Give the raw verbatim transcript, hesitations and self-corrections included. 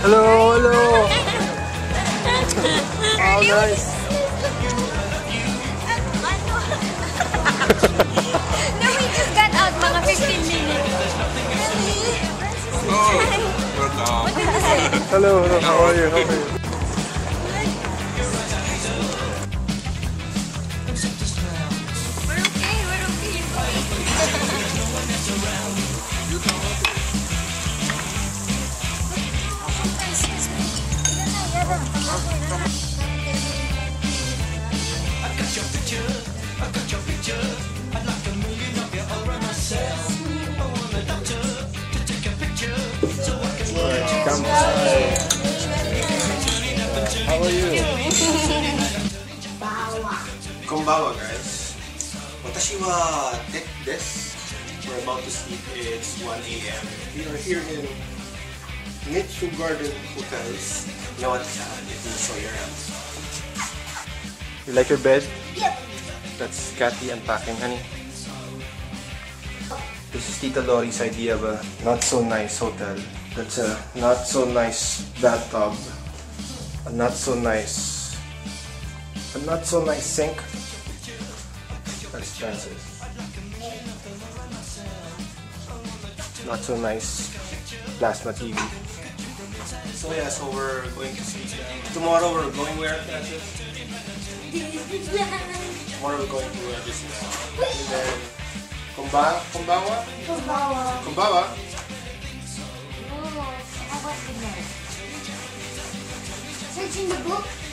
Hello, hello. Oh, nice. No, we just got out mga fifteen minutes. Oh, welcome. Hello, hello. How are you? How are you? We're okay, we're okay. How are you? Konbawa, guys. Watashi wa tek desu. We're about to sleep. It's one A M We are here in Mitsu Garden Hotels. You know what? Let me show you around. You like your bed? Yep. That's Kathy unpacking, honey. This is Tita Lori's idea of a not so nice hotel. That's a not so nice bathtub. A not so nice, a not so nice sink. That's Francis. Not so nice plasma T V. So yeah, so we're going to sleep. Tomorrow we're going where, Francis? Tomorrow we're going to uh, Disneyland. And then Kumba, Kumbawa? Kumbawa. Kumbawa? Oh, how about the night? Searching the book?